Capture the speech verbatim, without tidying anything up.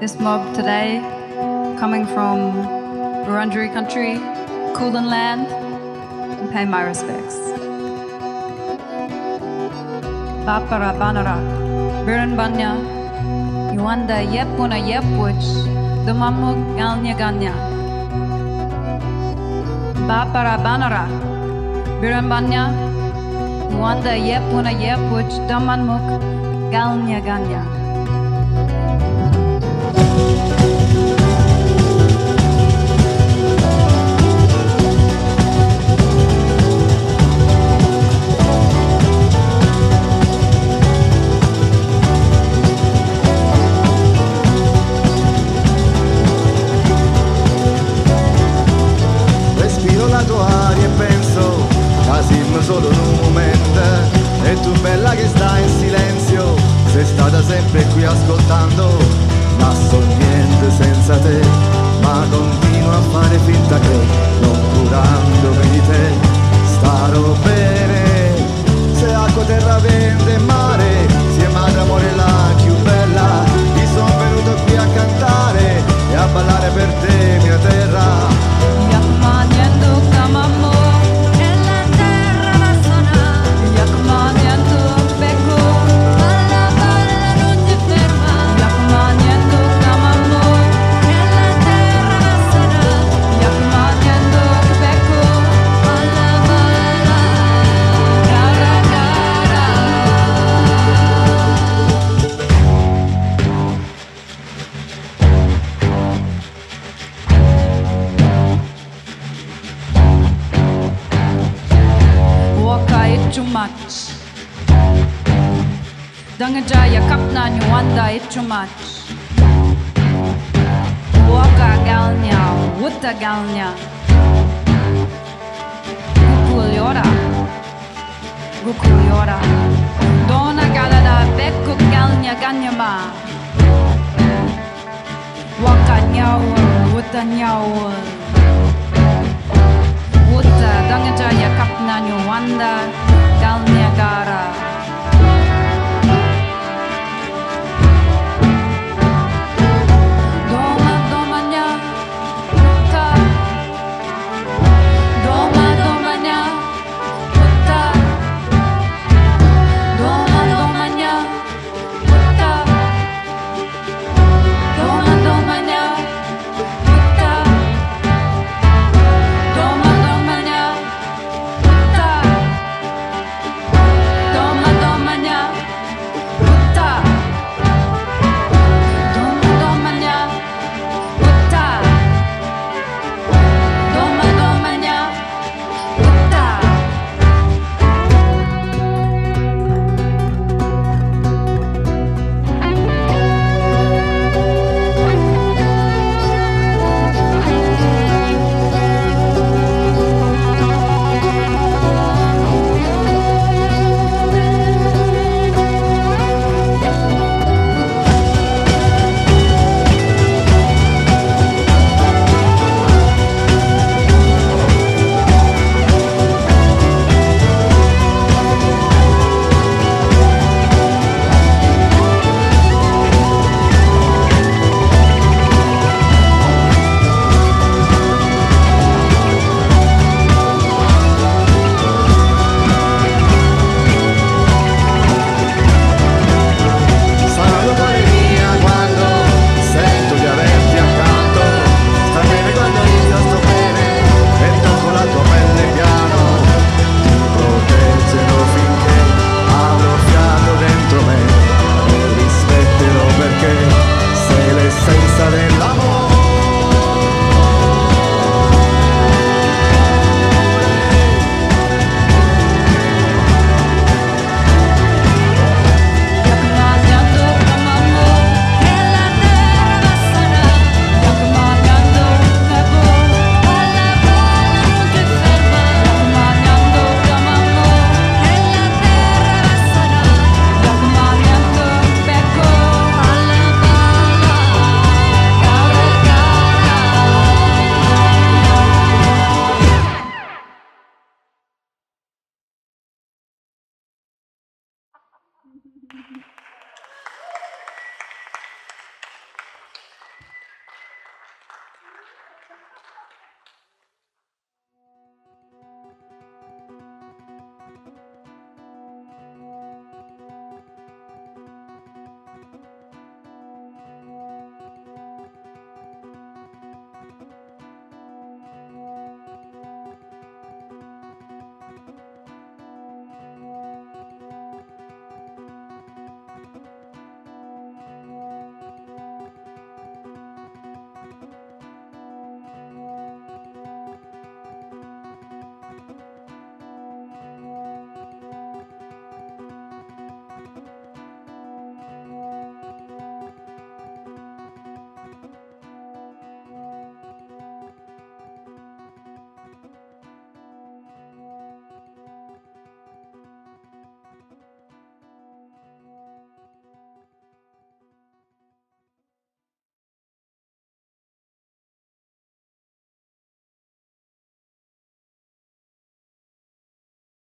this mob today, coming from Wurundjeri country, Kulin land, and pay my respects. Bapara Banara, Biran Banya, Yuanda Yepuna Yepwich, the Mamuk Galnya Ganya. Bapara Banara, Biran Banya, Yuanda Yepuna Yepwich, the Mamuk Galnya Ganya. Solo in un momento, e tu bella che stai in silenzio, sei stata sempre qui ascoltando, ma so niente senza te, ma continuo a fare finta che non curandomi di te starò bene. Se acqua, terra, vento e mare, sia madre, amore la più bella, ti sono venuto qui a cantare e a ballare per te, mia terra. Too much. Dangajaya kapna nyuanda it too much. Waka galnya, wuta galnya. Gukuliora, gukuliora. Dona galada bekku galnya ganyama. Waka nyawul, wuta nyawul. Wuta dangajaya kapna nyuanda. Niagara. Doma domanya, puta. Doma domanya, puta. Doma domanya, puta. Doma domanya, puta. Doma domanya, puta.